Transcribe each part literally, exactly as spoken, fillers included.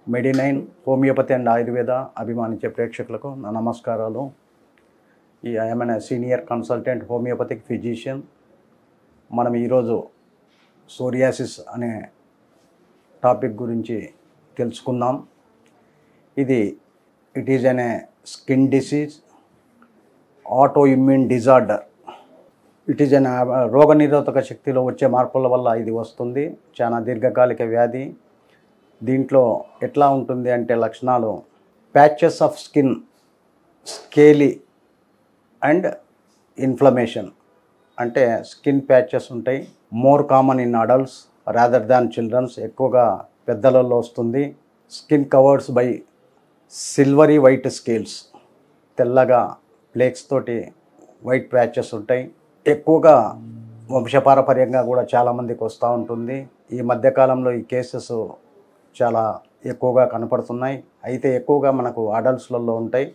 Medinine homeopathy and Ayurveda అభిమానించే ప్రేక్షకులకు నా నమస్కారాలు. ఈ I am N senior consultant homeopathic physician. మనం ఈరోజు సోరియాసిస్ అనే టాపిక్ గురించి తెలుసుకుందాం. ఇది it is an skin disease, autoimmune disorder. It is an రోగనిరోధక శక్తిలో వచ్చే మార్పుల వల్ల ఇది వస్తుంది. చాలా దీర్ఘకాలిక వ్యాధి. దీంట్లో ఎట్లా ఉంటుంది అంటే లక్షణాలు patches of skin, scaly and inflammation. అంటే స్కిన్ ప్యాచెస్ ఉంటాయి. More common in adults rather than childrens. ఎక్కువగా పెద్దలలో వస్తుంది. Skin covereds by silvery white scales. తెల్లగా ఫ్లేక్స్ తోటి వైట్ ప్యాచెస్ ఉంటాయి. ఎక్కువగా వంశపారపర్యంగా కూడా చాలామందికి వస్తూ ఉంటుంది. ఈ మధ్యకాలంలో ఈ కేసెస్ చాలా ఎక్కువగా కనపడుతున్నాయి. అయితే ఎక్కువగా మనకు అడల్ట్స్లలో ఉంటాయి.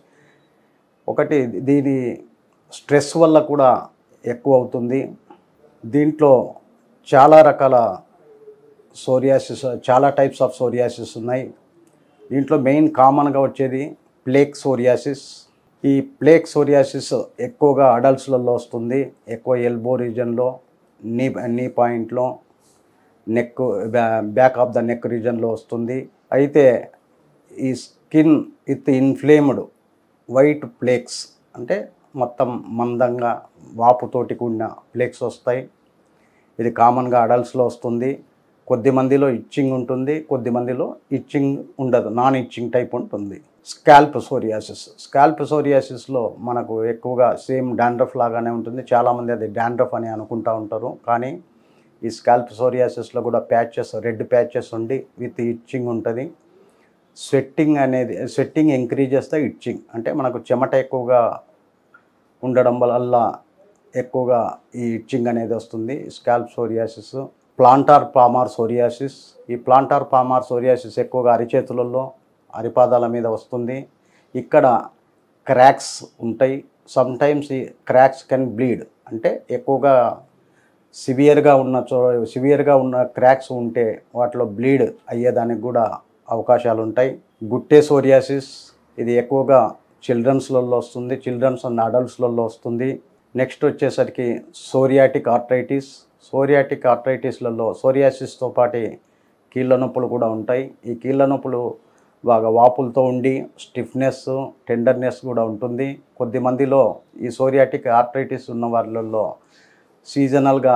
ఒకటి దీని స్ట్రెస్ వల్ల కూడా ఎక్కువ అవుతుంది. దీంట్లో చాలా రకాల సోరియాసిస్, చాలా టైప్స్ ఆఫ్ సోరియాసిస్ ఉన్నాయి. దీంట్లో మెయిన్ కామన్గా వచ్చేది ప్లేక్ సోరియాసిస్. ఈ ప్లేక్ సోరియాసిస్ ఎక్కువగా అడల్ట్స్లలో వస్తుంది. ఎక్కువ ఎల్బో రీజన్లో, నీ నీ పాయింట్లో, neck back of the neck రీజన్లో వస్తుంది. అయితే ఈ skin with inflamed white plaques, అంటే మొత్తం మందంగా వాపుతోటి కూడిన ప్లేక్స్ వస్తాయి. ఇది కామన్గా అడల్ట్స్లో వస్తుంది. కొద్ది మందిలో ఇచ్చింగ్ ఉంటుంది, కొద్ది మందిలో ఇచ్చింగ్ ఉండదు, నాన్ ఇచ్చింగ్ టైప్ ఉంటుంది. Scalp psoriasis. స్కాల్ప్ సోరియాసిస్లో మనకు ఎక్కువగా సేమ్ డాండ్రఫ్ లాగానే ఉంటుంది. చాలామంది అది డాండ్రఫ్ అని అనుకుంటూ ఉంటారు. కానీ ఈ స్కాల్ప్ సోరియాసిస్లో కూడా ప్యాచెస్, రెడ్ ప్యాచెస్ ఉండి విత్ ఇచ్చింగ్ ఉంటుంది. స్వెట్టింగ్ అనేది స్వెట్టింగ్ ఇంక్రీజ్ చేస్తే ఇచ్చింగ్, అంటే మనకు చెమట ఎక్కువగా ఉండడం వల్ల ఎక్కువగా ఈ ఇచ్చింగ్ అనేది వస్తుంది. Scalp psoriasis. Plantar palmar psoriasis. ఈ ప్లాంటార్ పామార్ సోరియాసిస్ ఎక్కువగా అరిచేతులలో, అరిపాదాల మీద వస్తుంది. ఇక్కడ క్రాక్స్ ఉంటాయి. సమ్టైమ్స్ ఈ క్రాక్స్ కెన్ బ్లీడ్, అంటే ఎక్కువగా సివియర్గా ఉన్న చో సివియర్గా ఉన్న క్రాక్స్ ఉంటే వాటిలో బ్లీడ్ అయ్యేదానికి కూడా అవకాశాలు ఉంటాయి. Guttate psoriasis. ఇది ఎక్కువగా చిల్డ్రన్స్లలో వస్తుంది. చిల్డ్రన్స్ అండ్ అడల్ట్స్లలో వస్తుంది. నెక్స్ట్ వచ్చేసరికి సోరియాటిక్ ఆర్థరైటిస్. సోరియాటిక్ ఆర్థరైటిస్లలో సోరియాసిస్తో పాటు కీళ్ళ నొప్పులు కూడా ఉంటాయి. ఈ కీళ్ళ నొప్పులు బాగా వాపులతో ఉండి స్టిఫ్నెస్, టెండర్నెస్ కూడా ఉంటుంది. కొద్ది మందిలో ఈ సోరియాటిక్ ఆర్థరైటిస్ ఉన్న వాళ్ళల్లో సీజనల్గా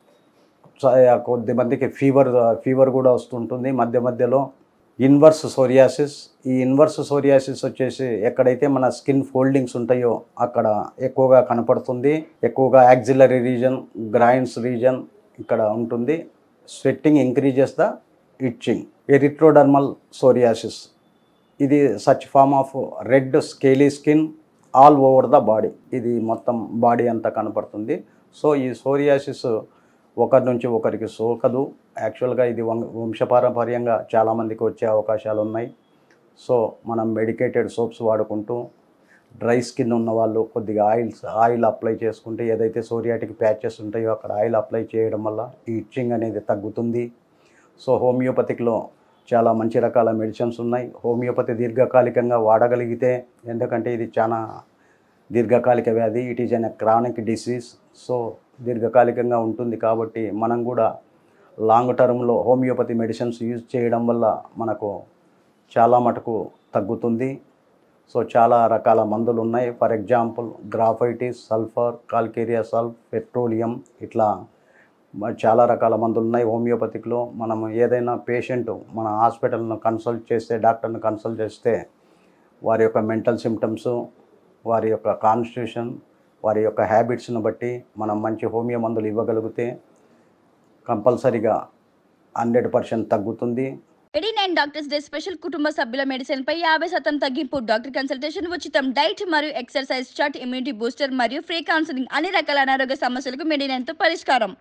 కొద్ది మందికి ఫీవర్ ఫీవర్ కూడా వస్తుంటుంది మధ్య మధ్యలో. Inverse psoriasis. ఈ ఇన్వర్స్ సోరియాసిస్ వచ్చేసి ఎక్కడైతే మన స్కిన్ ఫోల్డింగ్స్ ఉంటాయో అక్కడ ఎక్కువగా కనపడుతుంది. ఎక్కువగా యాక్సిలరీ రీజన్, గ్రైన్స్ రీజన్ ఇక్కడ ఉంటుంది. Sweating increases the itching. Erythrodermal psoriasis. ఇది such form of red scaly skin all over the body. ఇది మొత్తం బాడీ అంతా కనపడుతుంది. సో ఈ సోరియాసిస్ ఒకరి నుంచి ఒకరికి సోకదు. యాక్చువల్గా ఇది వం వంశపారంపర్యంగా చాలామందికి వచ్చే అవకాశాలు ఉన్నాయి. సో మనం మెడికేటెడ్ సోప్స్ వాడుకుంటూ, డ్రై స్కిన్ ఉన్న వాళ్ళు కొద్దిగా ఆయిల్స్ ఆయిల్ అప్లై చేసుకుంటే ఏదైతే సోరియాటిక్ ప్యాచెస్ ఉంటాయో అక్కడ ఆయిల్ అప్లై చేయడం వల్ల ఈ ఇచ్చింగ్ అనేది తగ్గుతుంది. సో హోమియోపతిక్లో చాలా మంచి రకాల మెడిసిన్స్ ఉన్నాయి. హోమియోపతి దీర్ఘకాలికంగా వాడగలిగితే, ఎందుకంటే ఇది చాలా దీర్ఘకాలిక వ్యాధి. It is an chronic disease. So దీర్ఘకాలికంగా ఉంటుంది కాబట్టి మనం కూడా లాంగ్ టర్మ్లో హోమియోపతి మెడిసిన్స్ యూజ్ చేయడం వల్ల మనకు చాలా మటుకు తగ్గుతుంది. సో చాలా రకాల మందులు ఉన్నాయి. For example graphites, sulphur, calcarea sulph, petroleum, ఇట్లా చాలా రకాల మందులు ఉన్నాయి హోమియోపతిక్లో. మనం ఏదైనా పేషెంట్ మన హాస్పిటల్ను కన్సల్ట్ చేస్తే, డాక్టర్ని కన్సల్ట్ చేస్తే వారి యొక్క మెంటల్ సిమ్టమ్స్, వారి యొక్క కాన్స్టిట్యూషన్, వారి యొక్క హ్యాబిట్స్ను బట్టి మనం మంచి హోమియో మందులు ఇవ్వగలిగితే కంపల్సరీగా హండ్రెడ్ పర్సెంట్ తగ్గుతుంది. మెడినైన్ డాక్టర్స్ డే స్పెషల్ కుటుంబ సభ్యుల మెడిసిన్ పై యాభై శాతం తగ్గింపు. డాక్టర్ కన్సల్టేషన్ ఉచితం. డైట్ మరియు ఎక్సర్సైజ్ చార్ట్, ఇమ్యూనిటీ బూస్టర్ మరియు ఫ్రీ కౌన్సిలింగ్. అన్ని రకాల అనారోగ్య సమస్యలకు మెడినైన్ తో పరిష్కారం.